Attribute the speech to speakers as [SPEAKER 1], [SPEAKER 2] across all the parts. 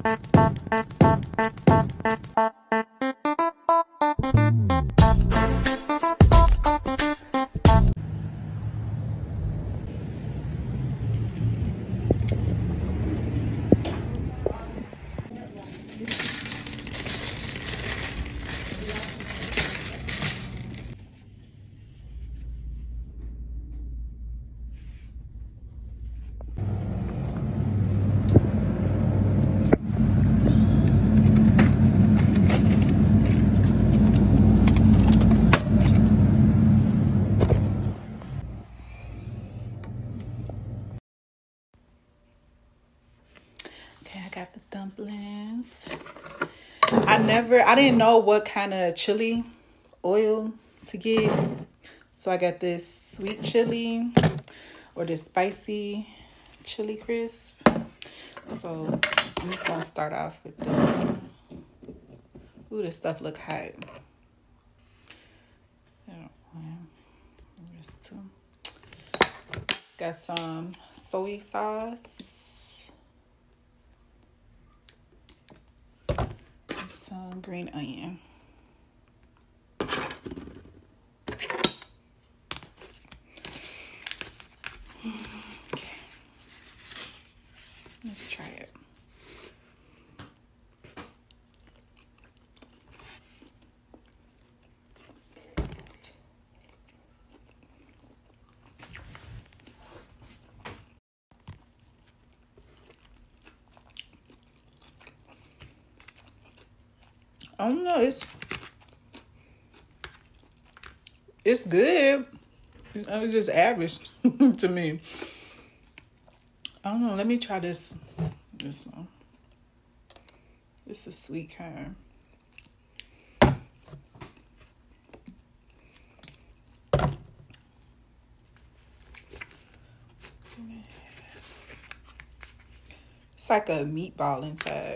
[SPEAKER 1] Okay, I got the dumplings. I didn't know what kind of chili oil to get. So I got this sweet chili or this spicy chili crisp. So I'm just gonna start off with this one. Ooh, this stuff look hot. Got some soy sauce. And some green onion. Okay. Let's try it. I don't know, it's good. It's just average to me. I don't know. Let me try this one. This is sweet kind. It's like a meatball inside.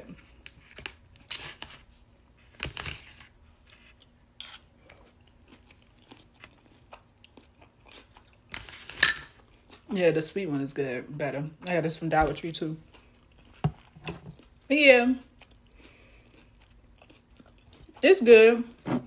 [SPEAKER 1] Yeah, the sweet one is good, better. I got this from Dollar Tree too. But yeah, it's good.